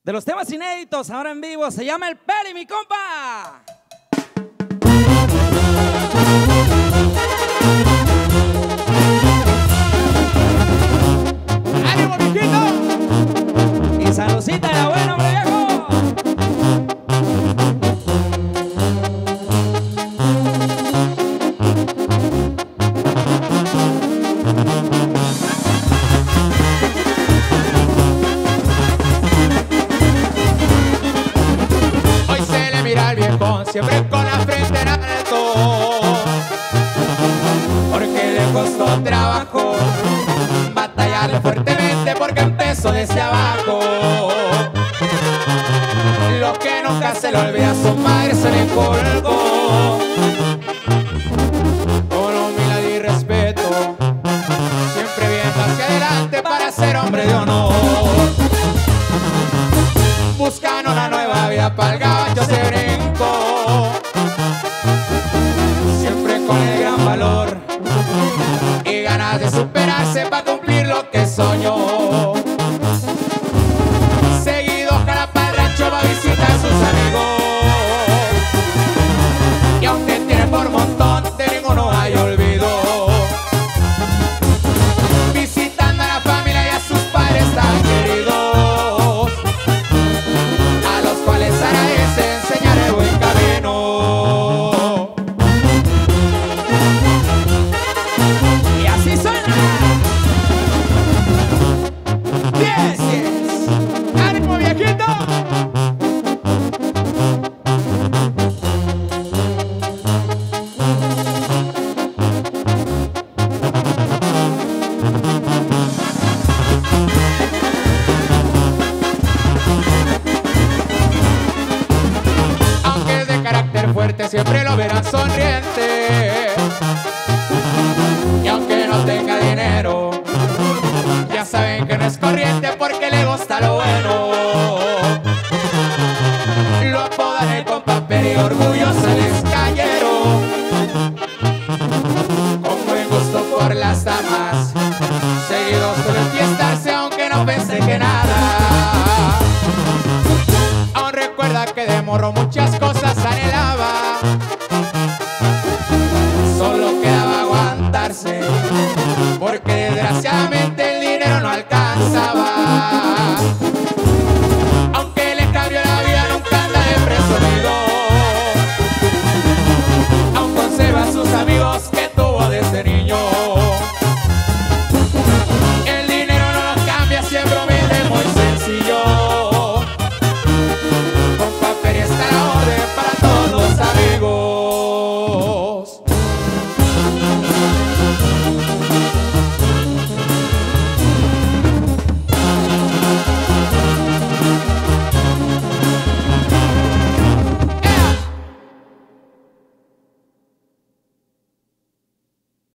de los temas inéditos ahora en vivo. Se llama El Peli, mi compa. ¡Ánimo, viejito! Y saludcita de la buena, hombre viejo. Hoy se le mira al viejo siempre con la frente en alto, porque le costó trabajo batallarle fuertemente porque empezó desde abajo. Lo que nunca se le olvida a su madre se le colgó. Con humildad y respeto, siempre viendo hacia adelante para ser hombre de honor. Buscan una nueva vida para el gabacho se brincó, siempre con el gran valor y ganas de superarse para cumplir lo que soñó. Seguido jala para el rancho, va a visitar a sus amigos, y aunque tiene por montón, de ninguno hay olvido. Visitando a la familia y a sus padres tan queridos, a los cuales agradece enseñar el buen camino. Y así suena. 10. ¡Ánimo, viejito! Aunque es de carácter fuerte, siempre lo verán sonriente. Y aunque no tenga dinero, ya saben que no es corriente porque le gusta lo bueno. Lo apodan el compa Peri, orgulloso el escayero, con buen gusto por las damas, seguido suele enfiestarse aunque no pensé que nada. Aún recuerda que de morro muchas